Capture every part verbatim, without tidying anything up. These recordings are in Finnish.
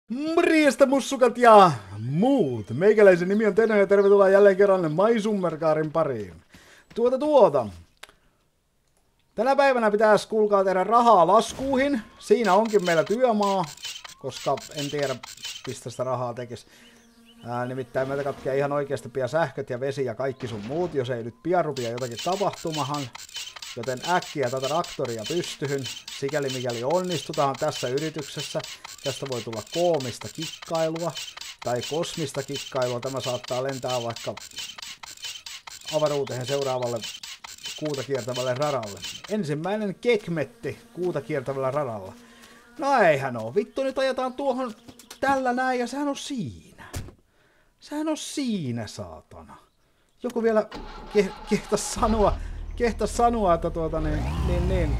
Morjesta mussukat ja muut. Meikäläisen nimi on Teno ja tervetuloa jälleen kerran Maisummerkaarin pariin. Tuota tuota. Tänä päivänä pitäisi kuulkaa tehdä rahaa laskuihin. Siinä onkin meillä työmaa, koska en tiedä mistä sitä rahaa tekisi. Ää, nimittäin meiltä katkeaa ihan oikeasti pian sähköt ja vesi ja kaikki sun muut, jos ei nyt pian rupia jotakin tapahtumahan. Joten äkkiä tätä traktoria pystyhyn, sikäli mikäli onnistutaan tässä yrityksessä. Tästä voi tulla koomista kikkailua tai kosmista kikkailua. Tämä saattaa lentää vaikka avaruuteen seuraavalle kuuta kiertävälle radalle. Ensimmäinen kekmetti kuuta kiertävällä radalla. No eihän oo. Vittu, nyt ajetaan tuohon tällä näin ja sehän on siinä. Sehän on siinä, saatana. Joku vielä ke kehtas sanoa. Kehtas sanoa, että tuota niin, niin, niin.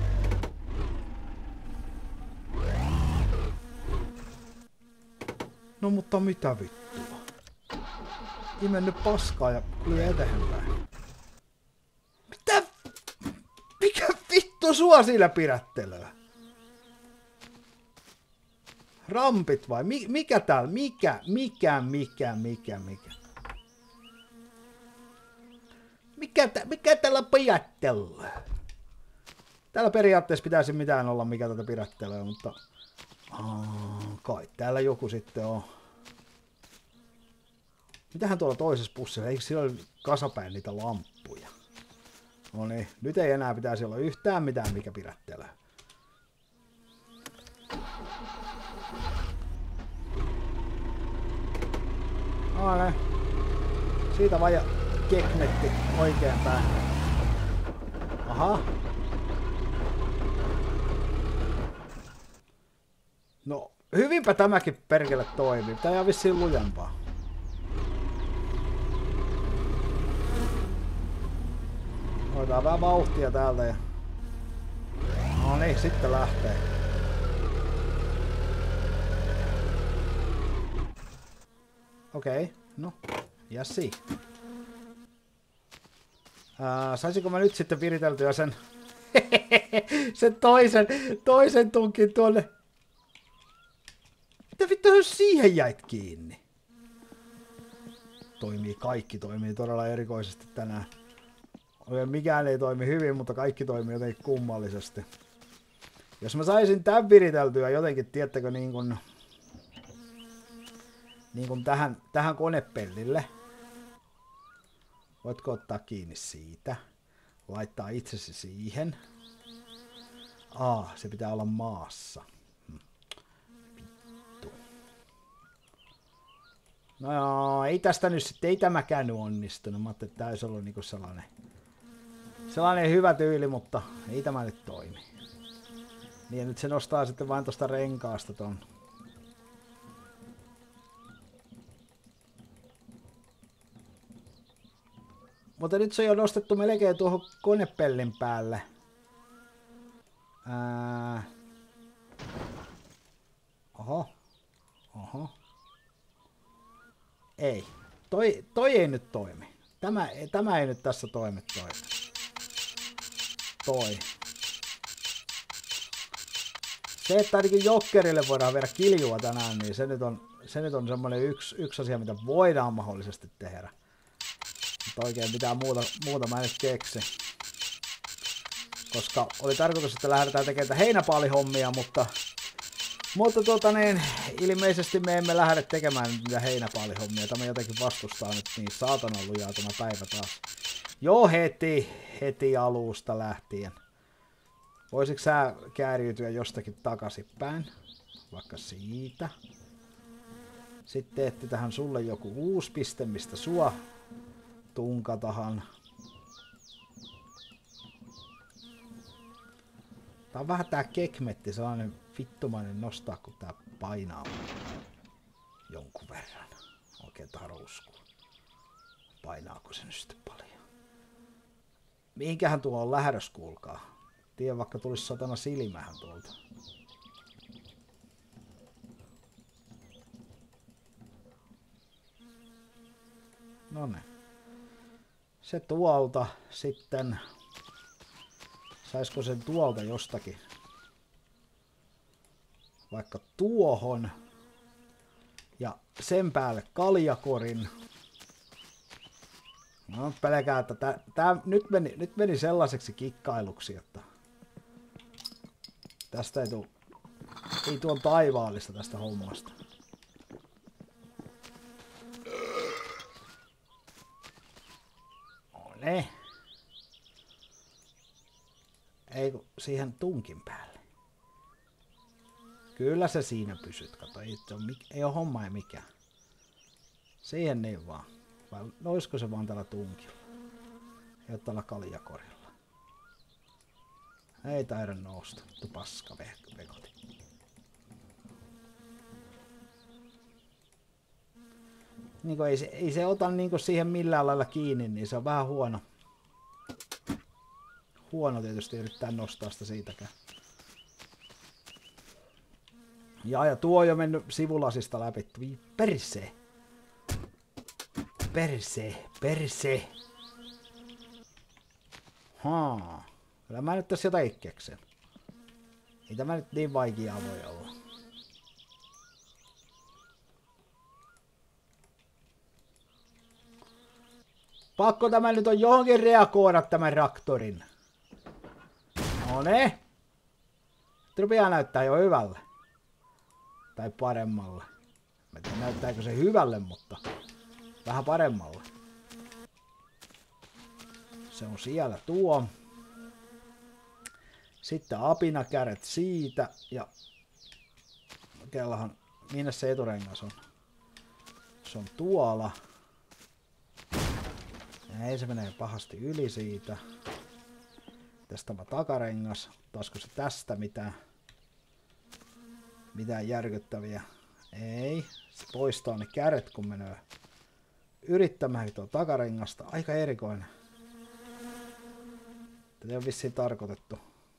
No mutta mitä vittua? Imennyt paskaa ja lyö eteenpäin. Mitä? Mikä vittu sua sillä pidättelöä? Rampit vai? Mi mikä täällä? Mikä? Mikä? Mikä? Mikä? Mikä? Mikä, mikä täällä pidättelee? Täällä periaatteessa pitäisi mitään olla, mikä tätä pidättelee, mutta Aa, kai täällä joku sitten on. Mitähän tuolla toisessa pussissa? Eikö siellä ole kasapäin niitä lamppuja? No niin, nyt ei enää pitäisi olla yhtään mitään, mikä pidättelee. No niin. Siitä vaan ja keknetti oikein päin. Aha. No, hyvinpä tämäkin perkele toimii. Tää jää vissiin lujempaa. Otetaan vähän vauhtia täältä ja... No niin, sitten lähtee. Okei, okay, no. Jassi. Ää, saisinko mä nyt sitten viriteltyä sen... sen toisen, toisen tunkin tuonne... Mitä vittu jos siihen jäit kiinni? Toimii, kaikki toimii todella erikoisesti tänään. Mikään ei toimi hyvin, mutta kaikki toimii jotenkin kummallisesti. Jos mä saisin tän viriteltyä jotenkin, tiettäkö, niin kuin, niin kuin tähän, tähän konepellille. Voitko ottaa kiinni siitä? Laittaa itsesi siihen. Aa, se pitää olla maassa. Vittu. No joo, ei tästä nyt sitten, ei tämäkään nyt onnistunut. Mä ajattelin, että tää olisi ollut niinku sellainen, sellainen hyvä tyyli, mutta ei tämä nyt toimi. Niin ja nyt se nostaa sitten vain tosta renkaasta ton. Mutta nyt se on jo nostettu melkein tuohon konepellin päälle. Ää... Oho. Oho. Ei. Toi, toi ei nyt toimi. Tämä, tämä ei nyt tässä toimi toimi. Toi. Se, että ainakin jokkerille voidaan viedä kiljua tänään, niin se nyt on, se nyt on semmoinen yksi, yksi asia, mitä voidaan mahdollisesti tehdä. Mutta oikein mitään muuta, muuta mä en nyt keksi. Koska oli tarkoitus, että lähdetään tekemään heinäpaalihommia, mutta... Mutta tuota niin, ilmeisesti me emme lähde tekemään niitä heinäpaalihommia. Tämä jotenkin vastustaa nyt niin saatanan lujaa tämä päivä taas. Joo, heti, heti alusta lähtien. Voisitko sä kääriytyä jostakin takaisinpäin? Vaikka siitä. Sitten teette tähän sulle joku uusi piste, mistä sua tunkatahan. Tää on vähän tää kekmetti, sellainen vittumainen nostaa, kun tää painaa jonkun verran. Oikein taruusku. Painaako se nyt sitten paljon? Mihinkähän tuo on lähdös, kuulkaa? Tiedän, vaikka tulisi satana silmähän tuolta. Noniin. Se tuolta sitten... Saisiko sen tuolta jostakin? Vaikka tuohon. Ja sen päälle kaljakorin. No pelkää, että tää, tää nyt, meni, nyt meni sellaiseksi kikkailuksi, että tästä ei tuu, ei tuon taivaallista tästä hommasta. Ne. Ei kun siihen tunkin päälle. Kyllä se siinä pysyt, kato, ei ole, ei ole homma ei mikään. Siihen niin vaan. Vai olisiko se vaan tällä tunkilla? Ei ole tällä kaljakorilla. Ei taida nousta, tu paska vekoti. Niinku ei se, ei se ota niinku siihen millään lailla kiinni, niin se on vähän huono. Huono tietysti yrittää nostaa sitä siitäkään. Ja, ja tuo on jo mennyt sivulasista läpi. Perse. Perse. Perse. Haa. Kyllä mä nyt tässä jotain keksen. Ei tämä nyt niin vaikeaa voi olla. Pakko tämä nyt on johonkin reagoida tämän raktorin. No ne. Rupeaa näyttää jo hyvälle. Tai paremmalle. Mä en tiedä näyttääkö se hyvälle, mutta vähän paremmalle. Se on siellä tuo. Sitten apinakäret siitä ja kellahan, minne se eturengas on? Se on tuolla. Ei se menee pahasti yli siitä. Tästä tämä takarengas. Ottaisiko se tästä mitään? Mitään järkyttäviä? Ei. Se poistaa ne käret kun menee yrittämään tuo takarengasta. Aika erikoinen. Tätä on vissiin tarkoitettu.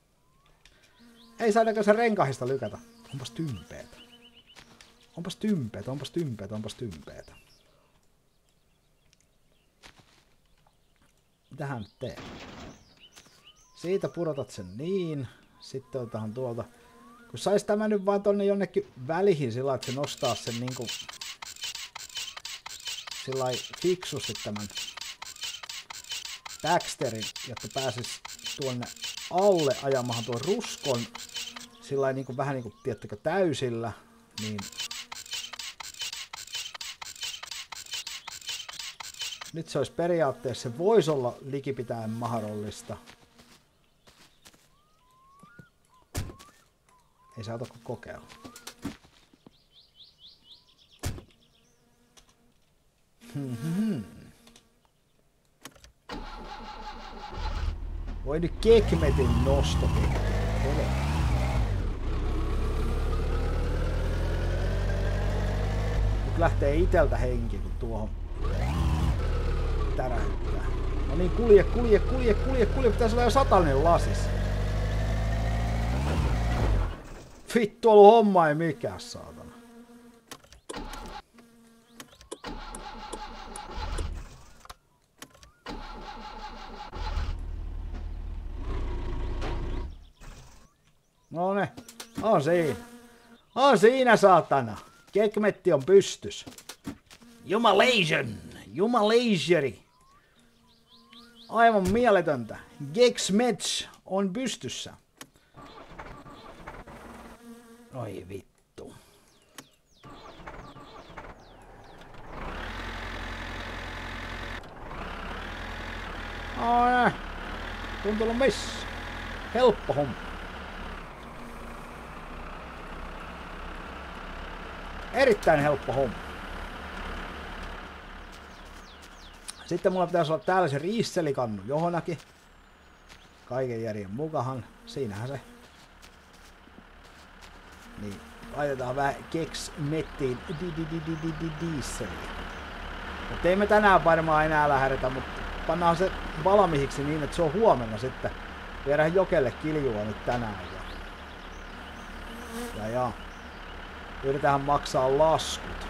Ei saadaanko se renkahista lykätä. Onpas tympeetä. Onpas tympeetä, onpas tympeetä, onpas tympeetä. Mitähän nyt teet? Siitä pudotat sen niin. Sitten otetaan tuolta. Kun sais tämä nyt vaan tonne jonnekin välihin sillä että se nostaa sen niinku sillä fiksusti tämän Baxterin, jotta pääsis tuonne alle ajamahan tuon ruskon sillä niinku vähän niinku tiettäkö täysillä, niin nyt se olisi periaatteessa, se voisi olla likipitäen mahdollista. Ei saata kuin kokeilla. Voi nyt kekmetin nosto. Nyt lähtee iteltä henki, kun tuohon tärähyttää. No niin, kulje, kulje, kulje, kulje, kulje. Pitäisi olla jo satainen lasis. Vittu, ollut homma ei mikään, saatana. No ne, on siinä. On siinä, saatana. Kekmetti on pystys. Jumalation, jumalasieri. Aivan mieletöntä. Gex-Match on pystyssä. Oi vittu. Aina. Tuntuu missä. Helppo homma. Erittäin helppo homma. Sitten mulla pitäisi olla täällä se riisselikannu johonakin. Kaiken järjen mukahan. Siinähän se. Niin, laitetaan vähän Gex-Mettiin dieseliä. Mutta ei me tänään varmaan enää lähdetä, mutta pannaan se valmiiksi niin, että se on huomenna sitten. Viedään jokelle kiljua nyt tänään. Ja, ja, ja. Yritetään maksaa laskut.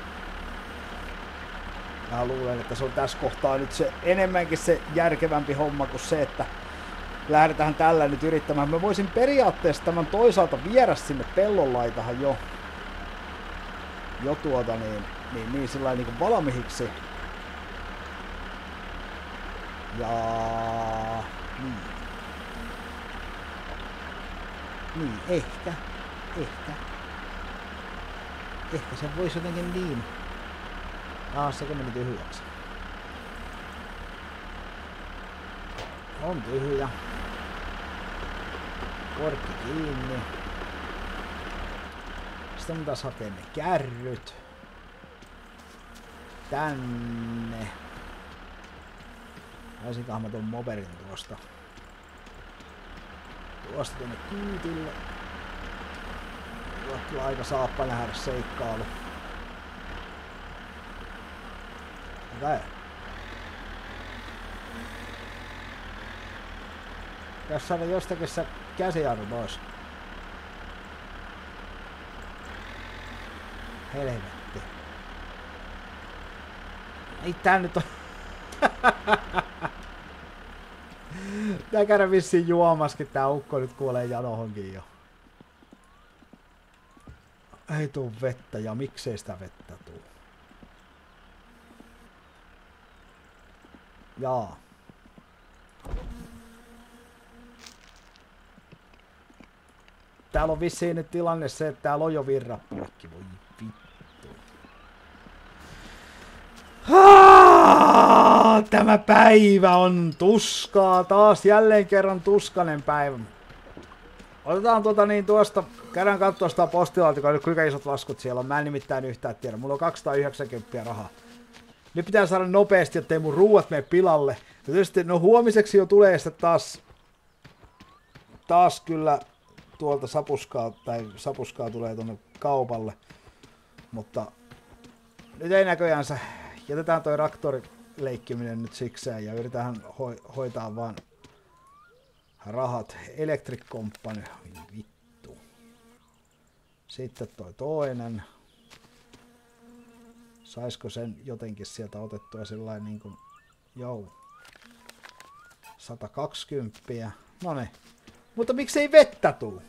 Mä luulen, että se on tässä kohtaa nyt se enemmänkin se järkevämpi homma kuin se, että lähdetään tällä nyt yrittämään. Mä voisin periaatteessa tämän toisaalta viedä sinne pellonlaitahan jo, jo tuota niin, Niin, niin sillä niinku valmiiksi. Ja... Niin. Niin, ehkä. Ehkä. Ehkä se voisi jotenkin niin. Ah, sekin meni tyhjäksi. On tyhjä. Korkki kiinni. Sitten mun taas hakee ne kärryt. Tänne. Laisinkohan mä ton moberin tuosta. Tuosta tuonne kyytille. Tuo kyllä aika saappa nähdä seikkailu. Okei. Pitäis saada jostakin se käsijarru pois. Helvetti. Ei tää nyt on... Tää käydä vissiin juomaskin, tää ukko nyt kuolee janohonkin jo. Ei tuu vettä, ja miksei sitä vettä tuu? Jaa. Täällä on vissiin nyt tilanne se, että täällä on jo virrapuikki. Voi vittu. Tämä päivä on tuskaa. Taas jälleen kerran tuskanen päivä. Otetaan tuota niin tuosta, käydään katsoa sitä postilaatikkoa, kuinka isot laskut siellä on. Mä en nimittäin yhtään tiedä. Mulla on kaksisataayhdeksänkymmentä rahaa. Nyt pitää saada nopeasti, ettei mun ruuat mene pilalle. Ja tietysti, no huomiseksi jo tulee sitten taas, taas kyllä tuolta sapuskaa, tai sapuskaa tulee tuonne kaupalle. Mutta nyt ei näköjäänsä, jätetään toi traktori leikkiminen nyt sikseen ja yritetään ho- hoitaa vaan rahat. Electric Company, vittu. Sitten toi toinen. Saisko sen jotenkin sieltä otettua sellainen niin kuin, joo, sata kaksikymmentä. Noniin. Mutta miksei vettä tuu?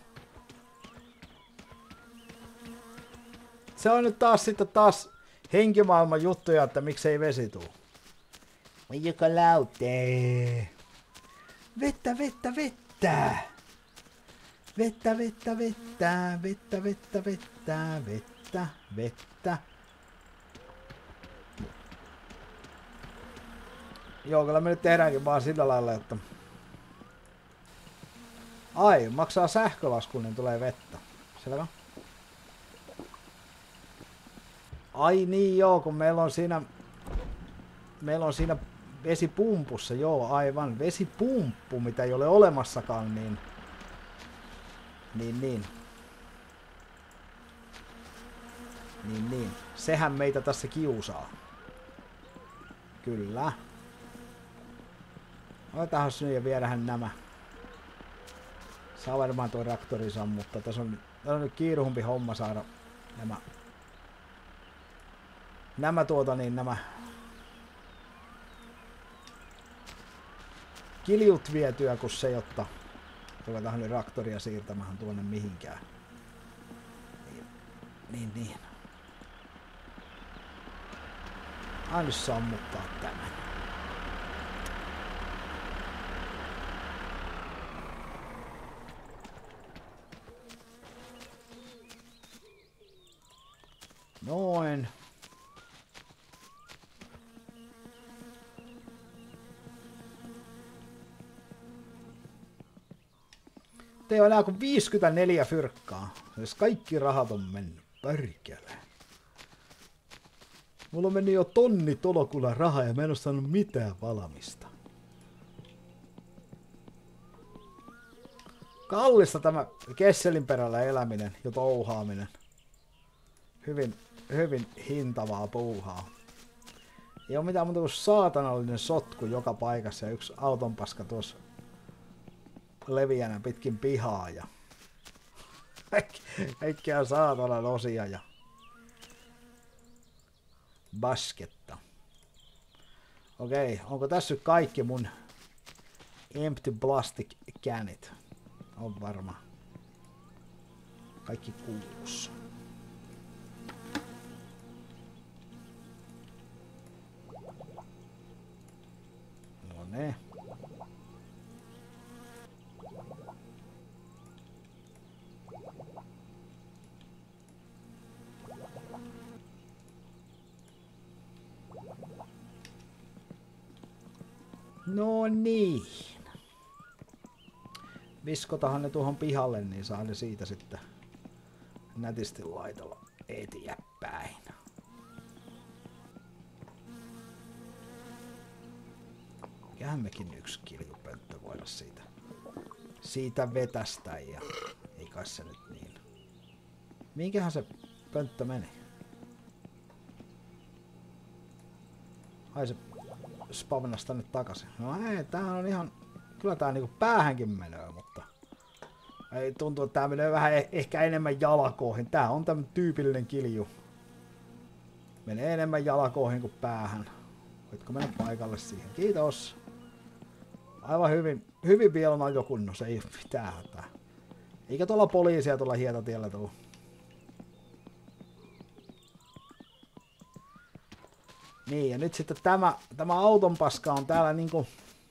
Se on nyt taas sitten taas henkimaailman juttuja, että miksei vesi tuu. Vai joka lautee. Vettä, vettä, vettä. Vettä, vettä, vettä, vettä, vettä, vettä, vettä, vettä. Joo, kyllä me nyt tehdäänkin vaan sillä lailla, että... Ai, maksaa sähkölaskun, niin tulee vettä. Selvä. Ai niin joo, kun meillä on siinä... Meillä on siinä vesipumpussa, joo aivan. Vesipumppu, mitä ei ole olemassakaan, niin... Niin, niin. Niin, niin. Sehän meitä tässä kiusaa. Kyllä. Otetaan nyt ja viedähän nämä. Saa varmaan tuo traktori sammuttaa. Tässä on, tässä on nyt kiiruhumpi homma saada nämä. Nämä tuota niin nämä. Kiljut vietyä, kun se jotta. Ruvetaan nyt traktoria siirtämään tuonne mihinkään. Niin, niin. niin. Aina sammuttaa tämän. Noin. Ei ole enää kuin viisikymmentäneljä fyrkkaa. Jos kaikki rahat on mennyt. Pärkele. Mulla on mennyt jo tonni tolkulla rahaa ja mä en oo saanut mitään valmista. Kallista tämä Kesselin perällä eläminen ja touhaaminen. Hyvin, hyvin hintavaa puuhaa. Ei oo mitään muuta kuin saatanallinen sotku joka paikassa ja yksi autonpaska tuossa leviänä pitkin pihaa ja kaikkea saatanan osia ja basketta. Okei, onko tässä nyt kaikki mun empty plastic canit? On varma. Kaikki kuusi. niin. No niin. Viskotahan ne tuohon pihalle, niin saa ne siitä sitten nätisti laitella eteenpäin. Mikähän mekin yksi kiljupönttö voida siitä, siitä vetästä ja ei kai se nyt niin. Minkähän se pönttö meni? Ai se spavnas tänne takaisin. No ei, tämähän on ihan... Kyllä tää niinku päähänkin menee, mutta... Ei tuntuu, että tää menee vähän eh ehkä enemmän jalkoihin. Tää on tämmönen tyypillinen kilju. Menee enemmän jalkoihin kuin päähän. Voitko mennä paikalle siihen? Kiitos! Aivan hyvin, hyvin vielä on jo kunnossa, ei mitään hätää. Eikä tuolla poliisia tuolla hietatiellä tullut. Niin, ja nyt sitten tämä, tämä auton paska on täällä niinku...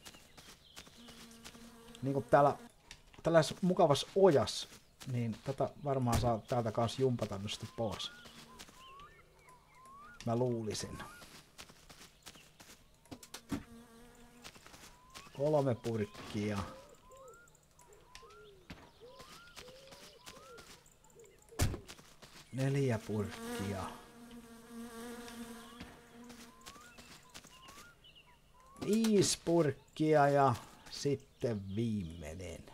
Niinku täällä... Tällaisessa mukavassa ojas. Niin tätä varmaan saa täältä kanssa jumpata nyt pois. Mä luulisin. Kolme purkkia. Neljä purkkia. Viisi purkkia ja sitten viimeinen.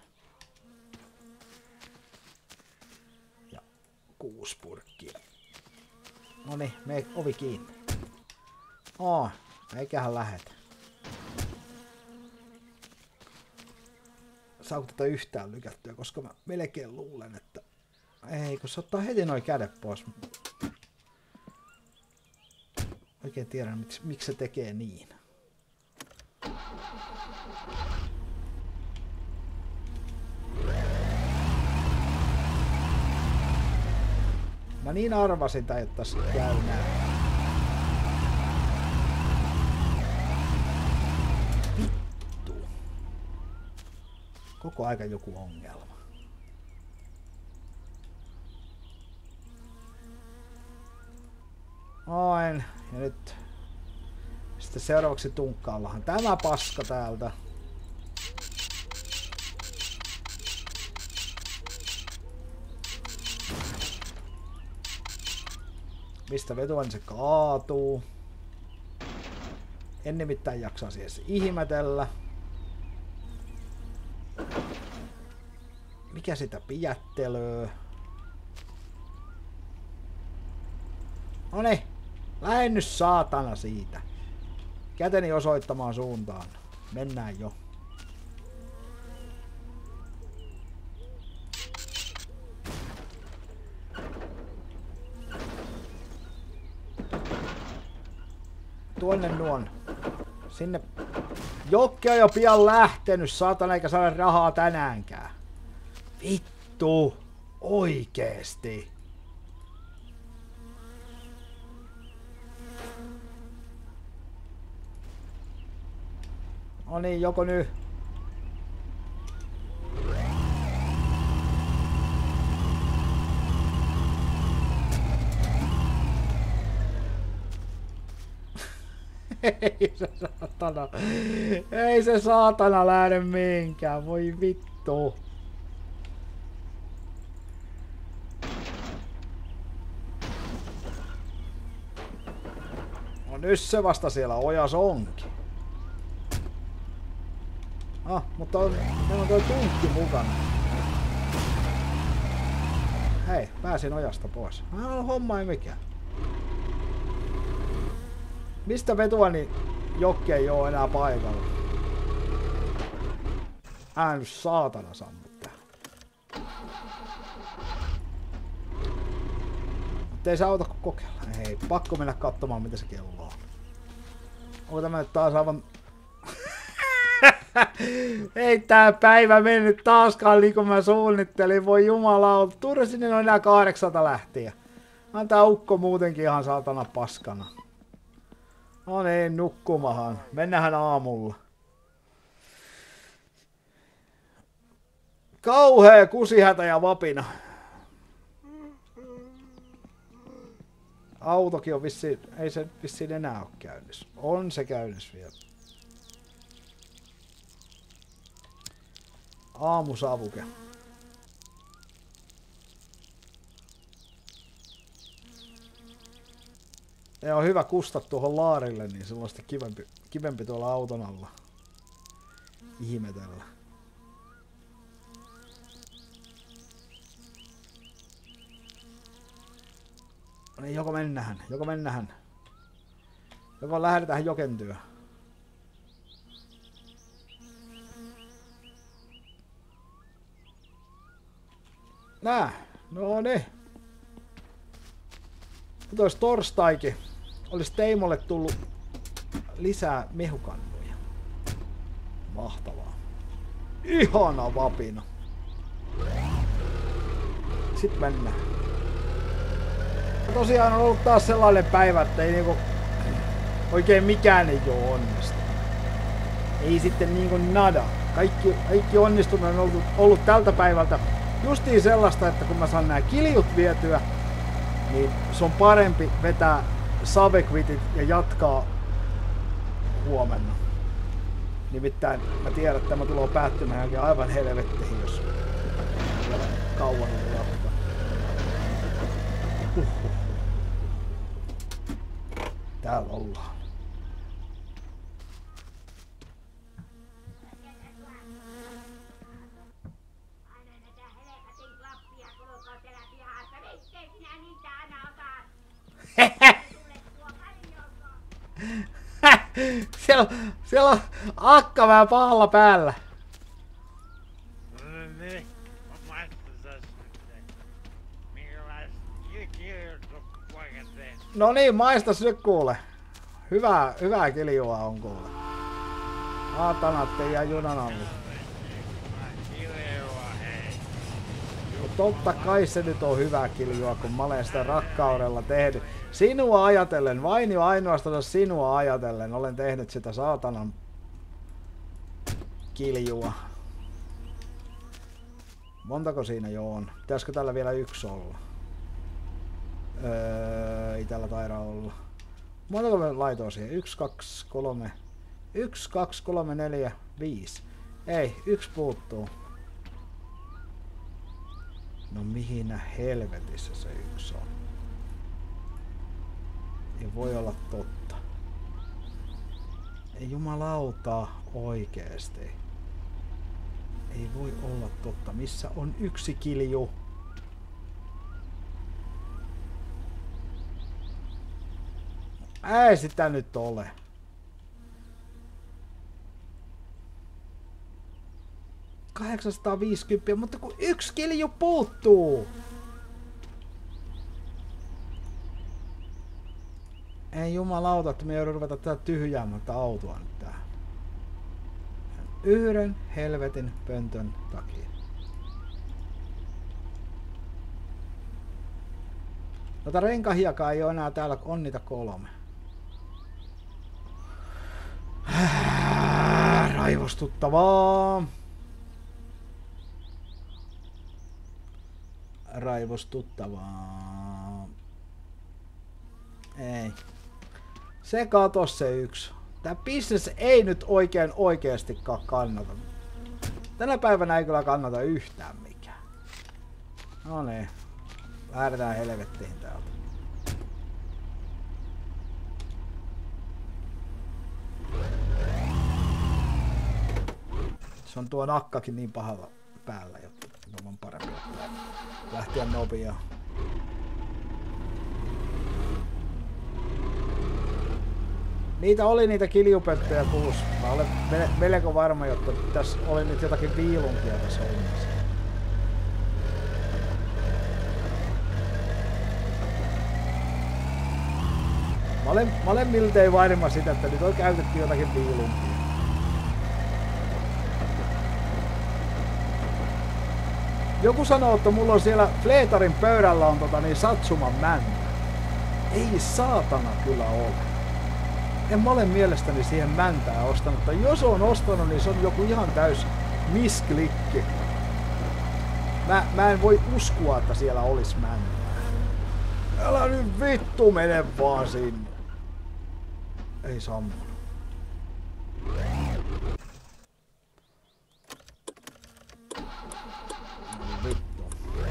Ja kuusi purkkia. Noniin, me ovi kiinni. Oo, eiköhän lähetä. Saako tätä yhtään lykättyä, koska mä melkein luulen, että... Ei, kun se ottaa heti noin kädet pois. Oikein tiedän, miksi, miksi se tekee niin. Mä niin arvasin, että tässä käy näin. Vittu. Koko aika joku ongelma. Noin. Ja nyt sitten seuraavaksi tunkkaallahan tämä paska täältä. Mistä vetoa, niin se kaatuu. En nimittäin jaksaa siis ihmetellä. Mikä sitä pijättelöö? Noniin, lähden nyt saatana siitä. Käteni osoittamaan suuntaan. Mennään jo. Tuonne nuon. Sinne. Jokke on jo pian lähtenyt, saatana, eikä saada rahaa tänäänkään. Vittu. Oikeesti. No niin, joko nyt? Ei se saatana. Ei se saatana lähde mihinkään. Voi vittu. No nyt se vasta siellä ojas onkin. Ah, mutta on, meillä on tuo tunkki mukana. Hei, pääsin ojasta pois. Ah, homma ei mikään. Mistä vetoani Jokke ei oo enää paikalla? Ää nyt saatana sammuttaa. Mutta ei saa auta kun kokeilla. Ei, pakko mennä katsomaan mitä se kello on. Onko tämä nyt taas aivan... Ei tää päivä mennyt taaskaan niin kuin mä suunnittelin. Voi jumalauta. Turha sinne on enää kahdeksalta lähtien. On tää ukko muutenkin ihan saatana paskana. No niin, nukkumahan. Mennähän aamulla. Kauhea kusihätä ja vapina. Autokin on vissiin, ei se vissiin enää ole käynnissä. On se käynnissä vielä. Aamusavuke. Ja on hyvä kustaa tuohon laarille, niin silloin on sitten kivempi, kivempi tuolla auton alla ihmetellä. No niin, joko mennään, joko mennään. Joko lähdetään joken työ. Nää, no niin. Nyt olisi torstaikin. Olisi Teimolle tullut lisää mehukannuja. Mahtavaa. Ihana vapina. Sitten mennään. Ja tosiaan on ollut taas sellainen päivä, että ei niinku oikein mikään ei oo onnistunut. Ei sitten niinku nada. Kaikki, kaikki onnistunut on ollut, ollut tältä päivältä justiin sellaista, että kun mä saan nää kiljut vietyä, niin se on parempi vetää savequitit ja jatkaa huomenna. Nimittäin mä tiedän, että tämä tulee päättymään aivan helvettiin, jos vielä kauan jatkaa. Huhhuh. Täällä ollaan. siellä, siellä on akka vähän pahalla päällä. No niin, maistas nyt kuule. Hyvää, hyvää kiljua on kuule. Saatana, ettei jää junan alle. No totta kai se nyt on hyvää kiljua, kun mä olen sitä rakkaudella tehnyt. Sinua ajatellen, vain jo ainoastaan sinua ajatellen, olen tehnyt sitä saatanan kiljua. Montako siinä jo on? Pitäisikö tällä vielä yksi olla? Öö, ei tällä taida olla. Montako me laitoin siihen? Yksi, kaksi, kolme. Yksi, kaksi, kolme, neljä, viisi. Ei, yksi puuttuu. No mihin helvetissä se yksi on? Ei voi olla totta. Ei jumalauta oikeesti. Ei voi olla totta. Missä on yksi kilju? Ei sitä nyt ole. kahdeksansataaviisikymmentä, mutta kun yksi kilju puuttuu. Ei jumalauta, että me joudun ruveta tätä tyhjäämään tätä autoa nyt tähän. Yhden helvetin pöntön takia. Tota renkahiakaa ei oo enää täällä, on niitä kolme. Raivostuttavaa. Raivostuttavaa. Ei. Se katos se yksi. Tää business ei nyt oikein oikeestikaan kannata. Tänä päivänä ei kyllä kannata yhtään mikään. No niin. Lähdetään helvettiin täältä. Se on tuo nakkakin niin pahalla päällä, jotta on parempi lähteä nopeaa. Niitä oli niitä kiljupönttöjä kuusi. Mä olen melko varma, jotta tässä oli nyt jotakin viilunkia tässä hommassa. Mä olen, mä olen miltei varma sitä, että nyt on käytetty jotakin viilunkia. Joku sanoo, että mulla on siellä Fleetarin pöydällä on tota niin Satsuman mäntä. Ei saatana kyllä ole. En mä ole mielestäni siihen mäntää ostanut. Tai jos on ostanut, niin se on joku ihan täys misklikki. Mä, mä en voi uskoa, että siellä olisi mäntää. Älä nyt vittu mene vaan sinne. Ei sammu. Vittu.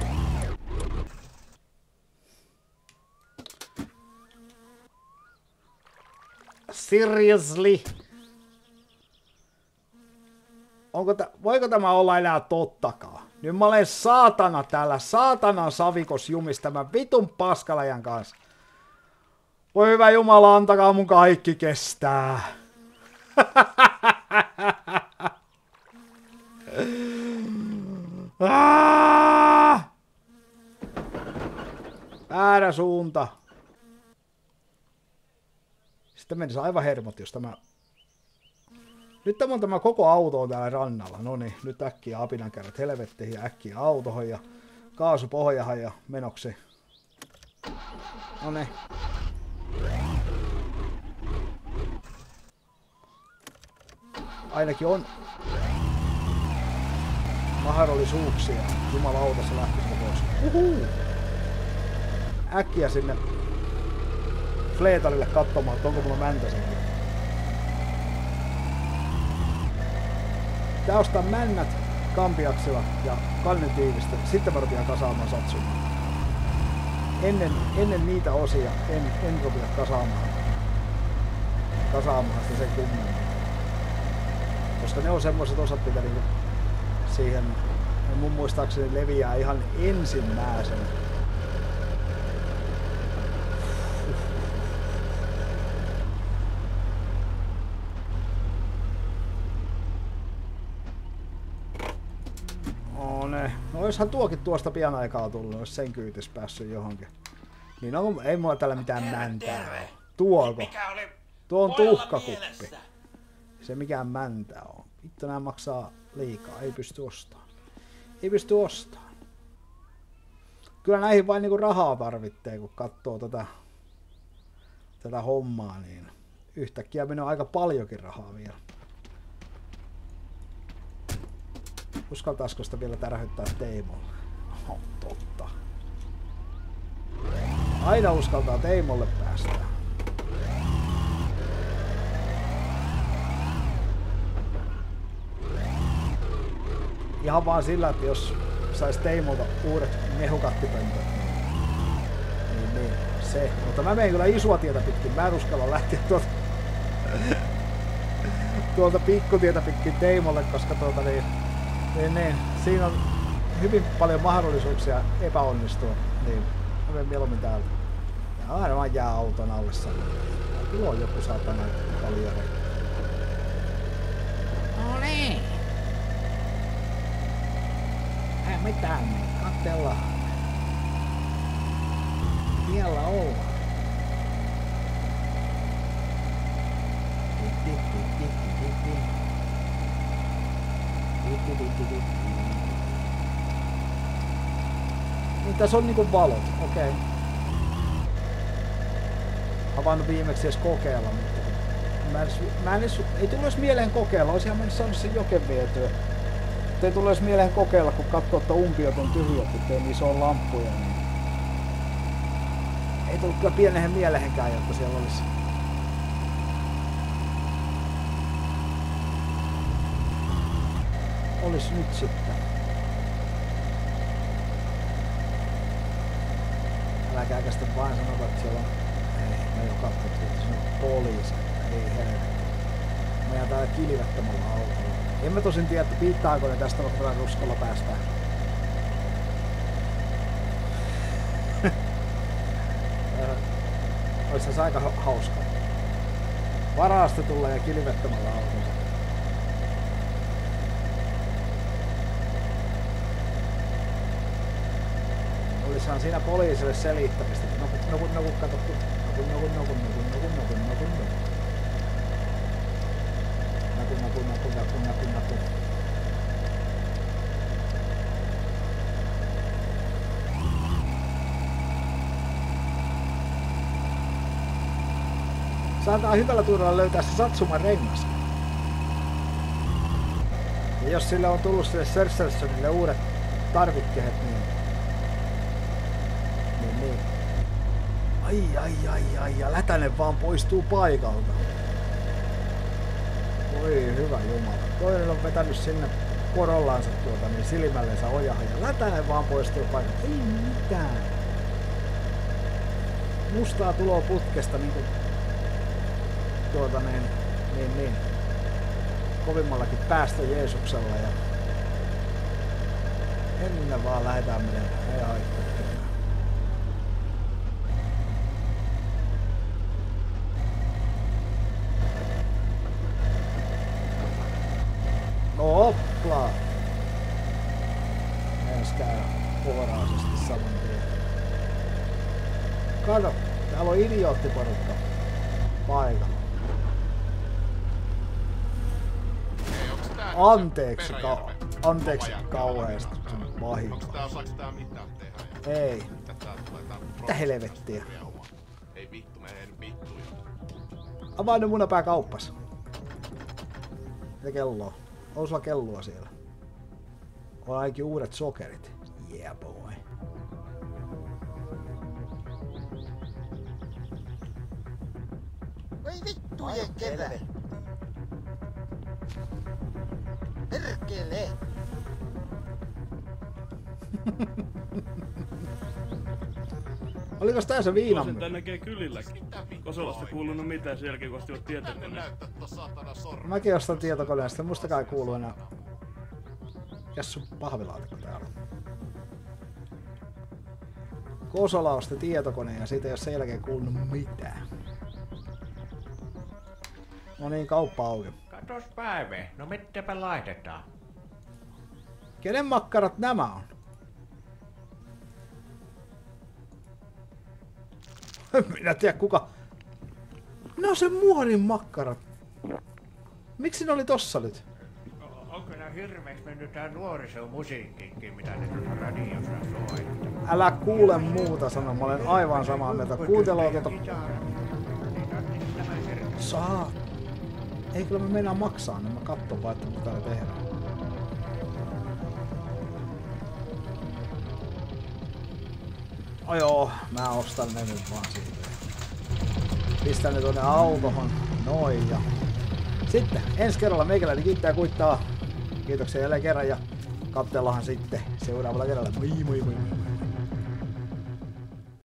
Seriously? Onko tä, voiko tämä olla enää tottakaan? Nyt mä olen saatana täällä saatanan savikos jumis tämän vitun paskalajan kanssa. Voi hyvä Jumala, antakaa mun kaikki kestää. Väärä suunta. Sitten menisi aivan hermot, jos tämä... Nyt tämä on tämä koko auto on täällä rannalla. No niin, nyt äkkiä apinankärät helvettiin ja äkkiä autohon ja kaasupohjahan ja menoksi. No niin. Ainakin on mahdollisuuksia. Jumalauta, se lähtisikö pois. Uhu. Äkkiä sinne Fleetalille katsomaan, että onko mulla mäntäsenkin. Tää ostaa männät kampiaksella ja kannetiivistä. Sitten mä rupean kasaamaan satsumaan. Ennen, ennen niitä osia en, en rupea kasaamaan. Kasaamaan sitä sen kummemmin. Koska ne on semmoiset osat, mitä niinku siihen mun muistaakseni leviää ihan ensimmäisenä. No ne. No oishan tuokin tuosta pian aikaa tullut, jos sen kyytis päässyt johonkin. Niin on, ei mulla täällä mitään mäntää. Tuoko? Tuo on tuhkakuppi. Se mikään mäntä on. Vittu nää maksaa liikaa, ei pysty ostamaan. Ei pysty ostamaan. Kyllä näihin vain niinku rahaa tarvitsee, kun katsoo tätä, tätä hommaa, niin yhtäkkiä menee aika paljonkin rahaa vielä. Uskaltaisiko sitä vielä tärhyttää Teimolle? Oh, totta. Aina uskaltaa Teimolle päästä. Ihan vaan sillä, että jos sais Teimolta uudet mehukattipöntöt, niin, niin, niin se. Mutta mä menen kyllä isoa tietä pitkin, mä en uskalla lähteä tuolta, tuolta pikkutietä pitkin Teimolle, koska tuota niin, niin, niin, siinä on hyvin paljon mahdollisuuksia epäonnistua, niin mä menen mieluummin täältä. Ja aina vaan jää auton alle sanoa. Kyllä on joku saatana kaljari. No niin. Ei mitään, niin katsellaan. Vielä ollaan. Niin tässä on niinku valot, okei. Okay. Havainnut viimeksi edes kokeilla, mutta mä en, mä en edes, ei tullut edes mieleen kokeilla, olisinhan mä nyt saanut sen joken vietyä. Ei tule edes mieleen kokeilla, kun katsoo, että umpiot on tyhjät, ettei niissä ole lamppuja. Niin... Ei tullut kyllä pienehen mielehenkään, jotta siellä olisi. Olis nyt sitten. Äläkääkä sitten vain sanota, että siellä on... Ei, me jo katsottu, että se on poliisi. Ei helvetti. Mä jään täällä kilvettömällä autolla. En mä tosin tiedä, että piittaako ne tästä vaikka ruskolla päästään. Ois se aika hauska. Varastetulla ja kilvettömällä autolla. Olishan siinä poliisille selittämistä. Nokut, nokut, nokut, kato. Nokut, nokut, nokut, nokut, nokut, nokut, nokut, nokut. Naku, naku, naku, naku, naku, naku. Saadaan hyvällä turvalla löytää se Satsuman rengas. Ja jos sille on tullut sille Sörsselsonille uudet tarvikkeet, niin... Niin, niin. Ai, ai, ai, ai, ja Lätänen vaan poistuu paikalta. Oi, hyvä jumala. Toinen on vetänyt sinne korollansa tuota, niin silmällensä ojahan, ja Lätänen vaan poistuu paikalta. Ei mitään. Mustaa tuloa putkesta niinku... Tuota niin, niin, niin. Kovimmallakin päästö Jeesuksella ja... Ennen vaan lähdetään menemään, ei haittaa. No hoppla! Meidän käydä puoraisesti saman tien. Kato, täällä on idioottiporukka paikalla. Anteeksi, ka anteeksi kauheesti sun vahinko. Ei. Mitä helvettiä? Ei vittu, menee nyt vittuun. Avaa nyt munapää kauppas. Mitä kelloa? On sulla kelloa siellä? On ainakin uudet sokerit. Yeah boy. Voi vittujen kevä! Perkele! Olikos tää se viina? Tosin tän näkee kylilläkin. Kosolasta kuulunut mitään sen jälkeen, kun ostivat tietokoneen. Mäkin ostan tietokoneesta, mustakaan ei kuulu enää. Mikäs sun pahvilaatikko täällä? Kosola osti tietokoneen ja siitä ei oo sen jälkeen kuulunut mitään. No niin, kauppa auki. Katos Päive, no mitäpä laitetaan? Kenen makkarat nämä on? Minä tiedä kuka. Ne on se muorin makkarat. Miksi ne oli tossa nyt? Onko nää hirveeksi mennyt tää nuorisomusiikkikin, mitä ne tuossa radiossa soittaa? Älä kuule muuta sanoa, mä olen aivan samaa mieltä. Kuuntelua tuota... Saa. Ei kyllä mä meinaa maksaa, niin mä katson vaan, että mitä ne tehdään. Oh joo, mä ostan ne nyt vaan siitä. Pistän ne tuonne autohon. Noin ja... Sitten ensi kerralla meikäläinen kiittää kuittaa. Kiitoksia jälleen kerran ja katsellahan sitten seuraavalla kerralla. Moi moi moi moi.